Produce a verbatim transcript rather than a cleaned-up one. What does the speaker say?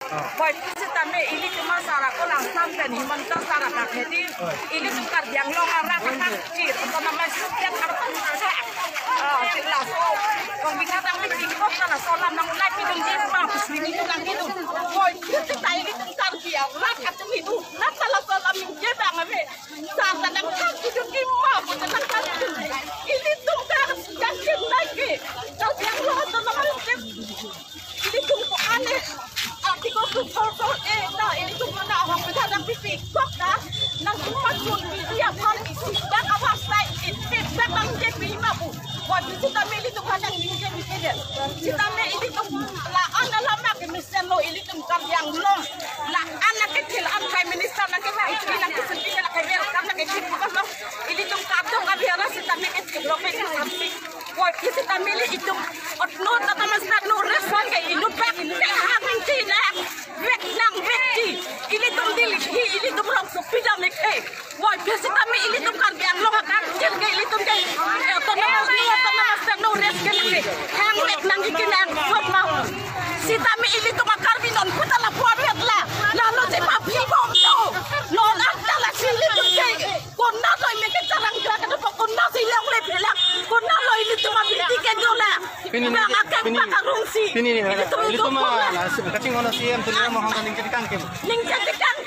Boy kasi tame ili cuma sara ko lang sampai ni man ka sara ka jadi ili tukar yang lo arah ka kecil atau nama setiap kartu sa ah sila so kung binatang ni tingkok na solam nang ulay pinong din pa kuswini ko lang dito boy kasi tayo ni tukar dia rat ka tumidu na sala solam min jeba ngabe sa tanang kaki yung ima mo tanang kaki ili tukar yakin lagi so yang lo to naman ili tukar ane Ati ko su so so eh na ini tu mana orang berhadap pipi kok dah nang cuma pun dia pun isi dah awas saya itu dah bang je lima bu buat itu kami itu kadang ini je dia kita me ini tu la anda lama ke misen lo ini tu kan yang long la anak kecil angkai minister nak kita itu bilang kesempatan nak kita karena kecil bukan lo ini tu kadang kami harus kita me kecil lo pe sampai buat kita me itu otno tak masuk no reson ke ini pak hang tina vek nang vekti ili tum dili ili tum long su pidam mek eh woi biasa kami ili tum kan biang lo kan jen ke ili tum dai to na mas ni to na mas no res ke ni hang mek nang ikinan sop mau si tami ili tum akar binon puta la puat la la lo je pa pi bom no no la la si ili tum dai kon na lo mek carang ga ka do kon na si lang le pelak kon na lo ili tum abiti ke do la Pini ni, pini, pini ni, ini tu mah, kacing ono sih, yang tu ni mau hanggan ning kekang kem. Ning kekang